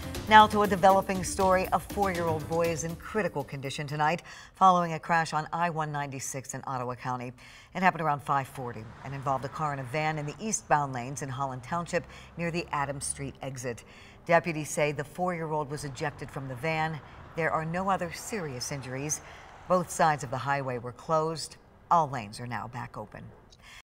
Now to a developing story. A 4-year-old boy is in critical condition tonight following a crash on I-196 in Ottawa County. It happened around 5:40 and involved a car and a van in the eastbound lanes in Holland Township near the Adams Street exit. Deputies say the 4-year-old was ejected from the van. There are no other serious injuries. Both sides of the highway were closed. All lanes are now back open.